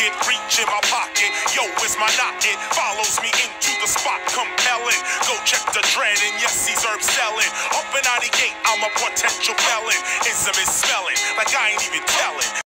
rocket, reach in my pocket. Yo, is my knot, it follows me into the spot, compelling. Go check the dread, and yes, he's herb selling. Up and out the gate, I'm a potential felon. Ism is smelling like I ain't even telling.